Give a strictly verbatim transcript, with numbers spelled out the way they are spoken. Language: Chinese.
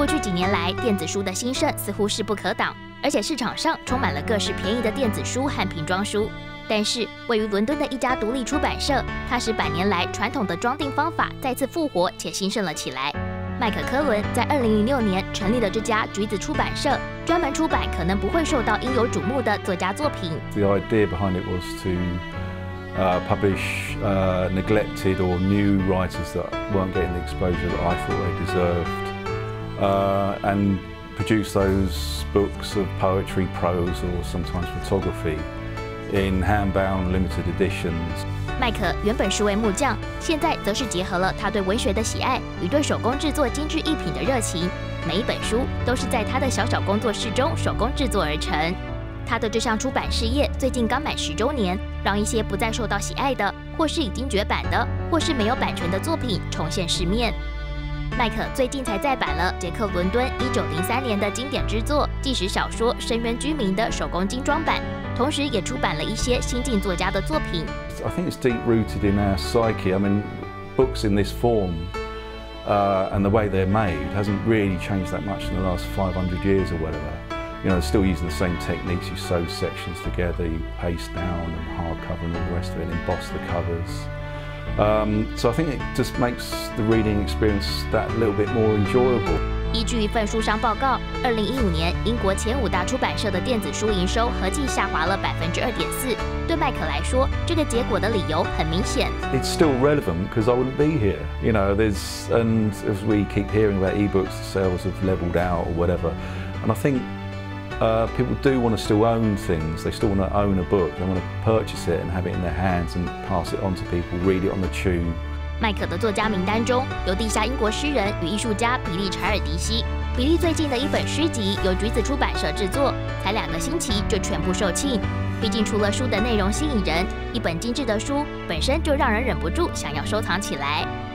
过去几年来，电子书的兴盛似乎势不可挡，而且市场上充满了各式便宜的电子书和瓶装书。但是，位于伦敦的一家独立出版社，它使百年来传统的装订方法再次复活且兴盛了起来。麦可科伦在二零零六年成立了这家橘子出版社，专门出版可能不会受到应有瞩目的作家作品。 The idea behind it was to uh, publish uh, neglected or new writers that weren't getting the exposure that I thought they deserved, uh, and produce those books of poetry, prose, or sometimes photography in hand-bound limited editions. 麦可原本是位木匠，现在则是结合了他对文学的喜爱与对手工制作精致艺品的热情。每一本书都是在他的小小工作室中手工制作而成。他的这项出版事业最近刚满十周年，让一些不再受到喜爱的，或是已经绝版的，或是没有版权的作品重现市面。麦可最近才再版了杰克伦敦一九零三年的经典之作纪实小说《深渊居民》的手工精装版，同时也出版了一些新晋作家的作品。 I think it's deep rooted in our psyche. I mean, books in this form uh, and the way they're made hasn't really changed that much in the last five hundred years or whatever. You know, they're still using the same techniques. You sew sections together, you paste down and hardcover and all the rest of it, and emboss the covers. Um, so I think it just makes the reading experience that little bit more enjoyable. 依据一份书商报告，二零一五年英国前五大出版社的电子书营收合计下滑了百分之二点四。对麦可来说，这个结果的理由很明显。 It's still relevant because I wouldn't be here. You know, there's and as we keep hearing about ebooks, the sales have leveled out or whatever. And I think uh, people do want to still own things. They still want to own a book. They want to purchase it and have it in their hands and pass it on to people, read it on the tube. 麦可的作家名单中有地下英国诗人与艺术家比利·查尔迪西。比利最近的一本诗集由橘子出版社制作，才两个星期就全部售罄。毕竟除了书的内容吸引人，一本精致的书本身就让人忍不住想要收藏起来。